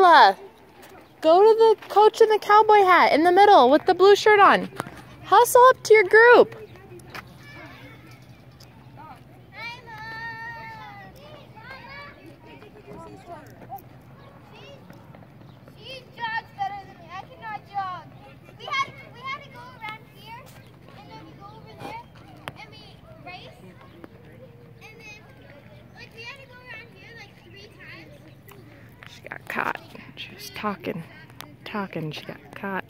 Layla. Go to the coach in the cowboy hat in the middle with the blue shirt on. Hustle up to your group. She jogs better than me. I cannot jog. We had to go around here, and then we go over there, and we race, and then we had to go around here 3 times. She got caught. She was talking. She got caught.